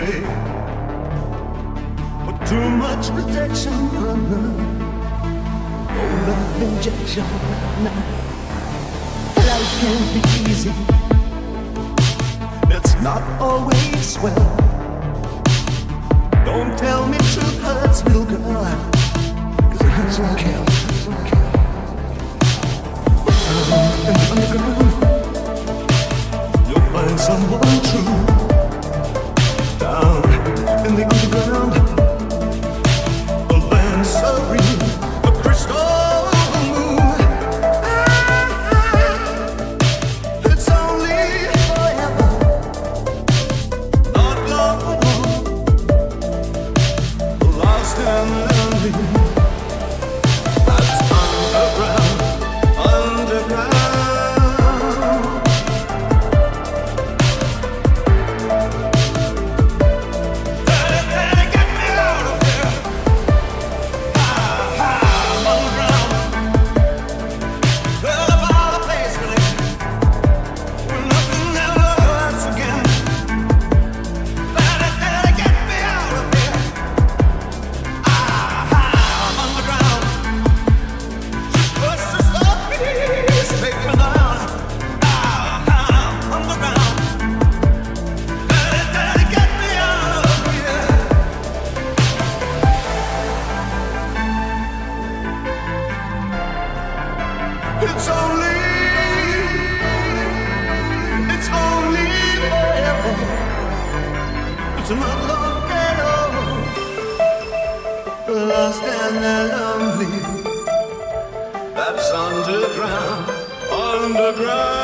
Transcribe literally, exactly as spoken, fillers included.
away. But too much protection, no love injection. Life can be easy, it's not always well. Don't tell me truth hurts, little girl, 'cause it hurts like hell. In the underground, you'll find someone true. Down in the underground, a land serene, a crystal moon. It's only forever, not long, lost and lonely. That's underground, underground. It's only, it's only forever. It's not long at all. Lost and lonely. That's underground, underground.